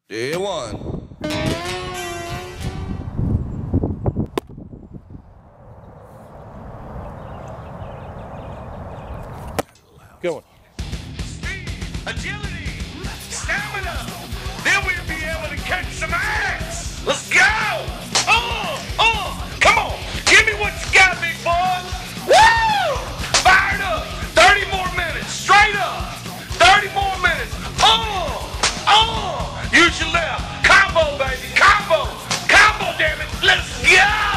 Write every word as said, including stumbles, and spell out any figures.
Day one. Going. Speed, agility, stamina. Then we'll be able to catch some ass. Let's go. Oh, oh, come on. Give me what you got, big boy. Woo! Fired up. thirty more minutes. Straight up. thirty more minutes. Oh, oh. Use your left. Combo, baby. Combo. Combo, damn it. Let's go.